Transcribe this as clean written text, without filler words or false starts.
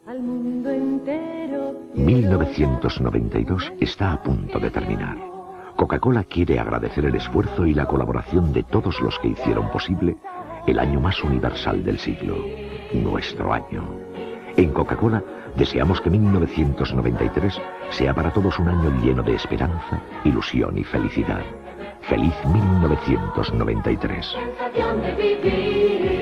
Al mundo entero. 1992 está a punto de terminar. Coca-Cola quiere agradecer el esfuerzo y la colaboración de todos los que hicieron posible el año más universal del siglo, nuestro año. En Coca-Cola deseamos que 1993 sea para todos un año lleno de esperanza, ilusión y felicidad. ¡Feliz 1993! Sensación de vivir.